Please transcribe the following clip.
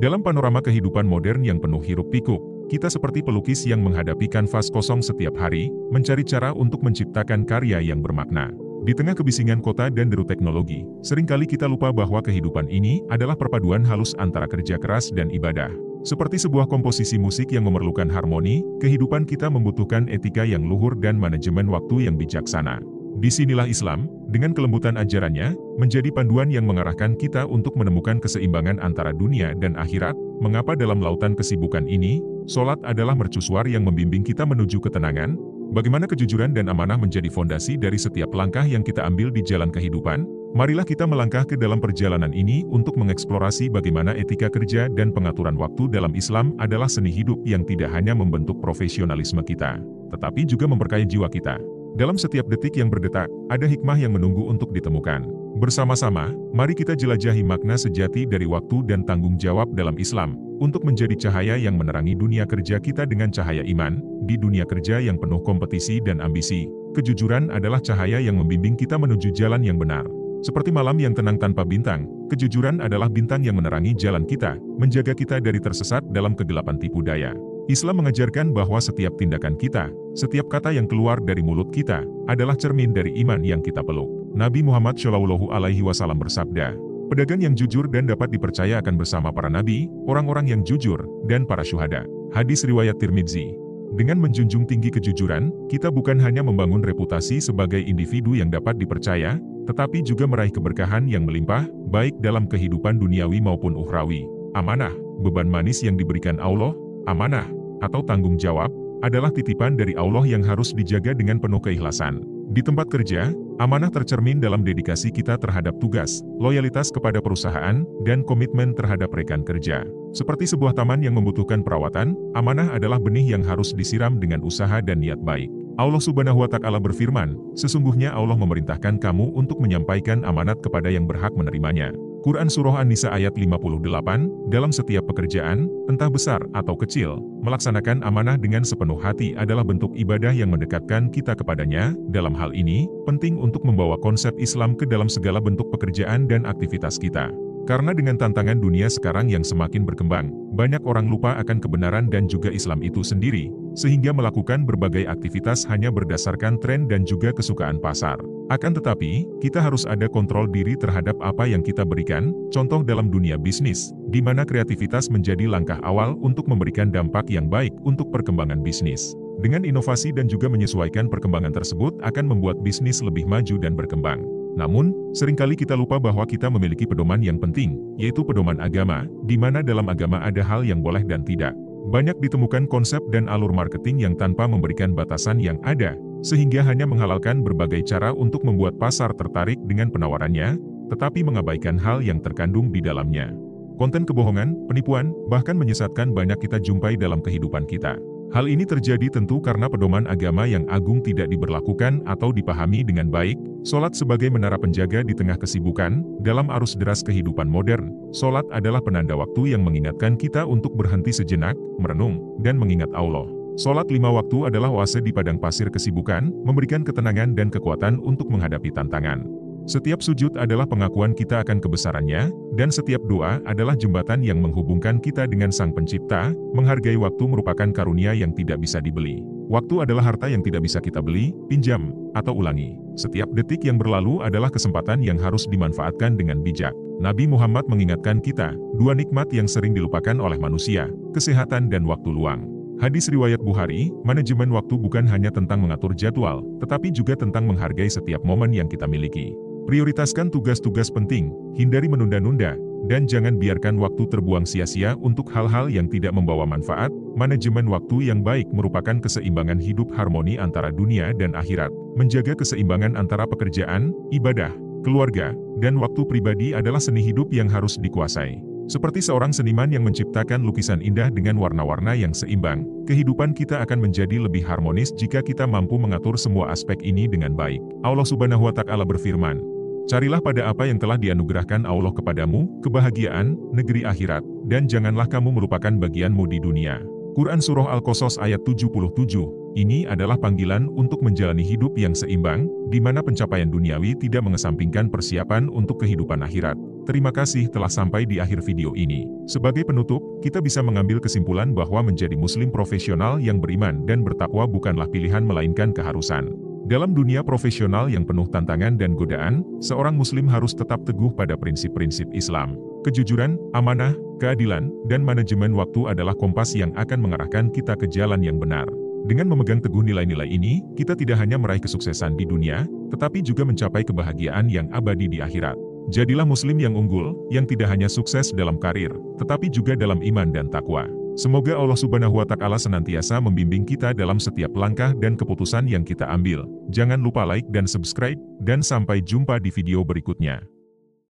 Dalam panorama kehidupan modern yang penuh hiruk-pikuk, kita seperti pelukis yang menghadapi kanvas kosong setiap hari, mencari cara untuk menciptakan karya yang bermakna. Di tengah kebisingan kota dan deru teknologi, seringkali kita lupa bahwa kehidupan ini adalah perpaduan halus antara kerja keras dan ibadah. Seperti sebuah komposisi musik yang memerlukan harmoni, kehidupan kita membutuhkan etika yang luhur dan manajemen waktu yang bijaksana. Disinilah Islam, dengan kelembutan ajarannya, menjadi panduan yang mengarahkan kita untuk menemukan keseimbangan antara dunia dan akhirat. Mengapa dalam lautan kesibukan ini, sholat adalah mercusuar yang membimbing kita menuju ketenangan? Bagaimana kejujuran dan amanah menjadi fondasi dari setiap langkah yang kita ambil di jalan kehidupan? Marilah kita melangkah ke dalam perjalanan ini untuk mengeksplorasi bagaimana etika kerja dan pengaturan waktu dalam Islam adalah seni hidup yang tidak hanya membentuk profesionalisme kita, tetapi juga memperkaya jiwa kita. Dalam setiap detik yang berdetak, ada hikmah yang menunggu untuk ditemukan. Bersama-sama, mari kita jelajahi makna sejati dari waktu dan tanggung jawab dalam Islam, untuk menjadi cahaya yang menerangi dunia kerja kita dengan cahaya iman. Di dunia kerja yang penuh kompetisi dan ambisi, kejujuran adalah cahaya yang membimbing kita menuju jalan yang benar. Seperti malam yang tenang tanpa bintang, kejujuran adalah bintang yang menerangi jalan kita, menjaga kita dari tersesat dalam kegelapan tipu daya. Islam mengajarkan bahwa setiap tindakan kita, setiap kata yang keluar dari mulut kita, adalah cermin dari iman yang kita peluk. Nabi Muhammad SAW bersabda, pedagang yang jujur dan dapat dipercaya akan bersama para nabi, orang-orang yang jujur, dan para syuhada. Hadis riwayat Tirmidzi. Dengan menjunjung tinggi kejujuran, kita bukan hanya membangun reputasi sebagai individu yang dapat dipercaya, tetapi juga meraih keberkahan yang melimpah, baik dalam kehidupan duniawi maupun ukhrawi. Amanah, beban manis yang diberikan Allah. Amanah, atau tanggung jawab, adalah titipan dari Allah yang harus dijaga dengan penuh keikhlasan. Di tempat kerja, amanah tercermin dalam dedikasi kita terhadap tugas, loyalitas kepada perusahaan, dan komitmen terhadap rekan kerja. Seperti sebuah taman yang membutuhkan perawatan, amanah adalah benih yang harus disiram dengan usaha dan niat baik. Allah Subhanahu wa Ta'ala berfirman, sesungguhnya Allah memerintahkan kamu untuk menyampaikan amanat kepada yang berhak menerimanya. Quran Surah An-Nisa ayat 58, dalam setiap pekerjaan, entah besar atau kecil, melaksanakan amanah dengan sepenuh hati adalah bentuk ibadah yang mendekatkan kita kepadanya. Dalam hal ini, penting untuk membawa konsep Islam ke dalam segala bentuk pekerjaan dan aktivitas kita. Karena dengan tantangan dunia sekarang yang semakin berkembang, banyak orang lupa akan kebenaran dan juga Islam itu sendiri, sehingga melakukan berbagai aktivitas hanya berdasarkan tren dan juga kesukaan pasar. Akan tetapi, kita harus ada kontrol diri terhadap apa yang kita berikan, contoh dalam dunia bisnis, di mana kreativitas menjadi langkah awal untuk memberikan dampak yang baik untuk perkembangan bisnis. Dengan inovasi dan juga menyesuaikan perkembangan tersebut akan membuat bisnis lebih maju dan berkembang. Namun, seringkali kita lupa bahwa kita memiliki pedoman yang penting, yaitu pedoman agama, di mana dalam agama ada hal yang boleh dan tidak. Banyak ditemukan konsep dan alur marketing yang tanpa memberikan batasan yang ada, sehingga hanya menghalalkan berbagai cara untuk membuat pasar tertarik dengan penawarannya, tetapi mengabaikan hal yang terkandung di dalamnya. Konten kebohongan, penipuan, bahkan menyesatkan banyak kita jumpai dalam kehidupan kita. Hal ini terjadi tentu karena pedoman agama yang agung tidak diberlakukan atau dipahami dengan baik. Sholat sebagai menara penjaga di tengah kesibukan, dalam arus deras kehidupan modern, sholat adalah penanda waktu yang mengingatkan kita untuk berhenti sejenak, merenung, dan mengingat Allah. Sholat 5 waktu adalah oase di padang pasir kesibukan, memberikan ketenangan dan kekuatan untuk menghadapi tantangan. Setiap sujud adalah pengakuan kita akan kebesarannya, dan setiap doa adalah jembatan yang menghubungkan kita dengan Sang Pencipta. Menghargai waktu merupakan karunia yang tidak bisa dibeli. Waktu adalah harta yang tidak bisa kita beli, pinjam, atau ulangi. Setiap detik yang berlalu adalah kesempatan yang harus dimanfaatkan dengan bijak. Nabi Muhammad mengingatkan kita, dua nikmat yang sering dilupakan oleh manusia, kesehatan dan waktu luang. Hadis riwayat Bukhari, manajemen waktu bukan hanya tentang mengatur jadwal, tetapi juga tentang menghargai setiap momen yang kita miliki. Prioritaskan tugas-tugas penting, hindari menunda-nunda, dan jangan biarkan waktu terbuang sia-sia untuk hal-hal yang tidak membawa manfaat. Manajemen waktu yang baik merupakan keseimbangan hidup harmoni antara dunia dan akhirat. Menjaga keseimbangan antara pekerjaan, ibadah, keluarga, dan waktu pribadi adalah seni hidup yang harus dikuasai. Seperti seorang seniman yang menciptakan lukisan indah dengan warna-warna yang seimbang, kehidupan kita akan menjadi lebih harmonis jika kita mampu mengatur semua aspek ini dengan baik. Allah Subhanahu wa Ta'ala berfirman, carilah pada apa yang telah dianugerahkan Allah kepadamu, kebahagiaan, negeri akhirat, dan janganlah kamu melupakan bagianmu di dunia. Quran Surah Al-Qasas ayat 77, ini adalah panggilan untuk menjalani hidup yang seimbang, di mana pencapaian duniawi tidak mengesampingkan persiapan untuk kehidupan akhirat. Terima kasih telah sampai di akhir video ini. Sebagai penutup, kita bisa mengambil kesimpulan bahwa menjadi muslim profesional yang beriman dan bertakwa bukanlah pilihan melainkan keharusan. Dalam dunia profesional yang penuh tantangan dan godaan, seorang muslim harus tetap teguh pada prinsip-prinsip Islam. Kejujuran, amanah, keadilan, dan manajemen waktu adalah kompas yang akan mengarahkan kita ke jalan yang benar. Dengan memegang teguh nilai-nilai ini, kita tidak hanya meraih kesuksesan di dunia, tetapi juga mencapai kebahagiaan yang abadi di akhirat. Jadilah muslim yang unggul, yang tidak hanya sukses dalam karir, tetapi juga dalam iman dan takwa. Semoga Allah Subhanahu wa Ta'ala senantiasa membimbing kita dalam setiap langkah dan keputusan yang kita ambil. Jangan lupa like dan subscribe, dan sampai jumpa di video berikutnya.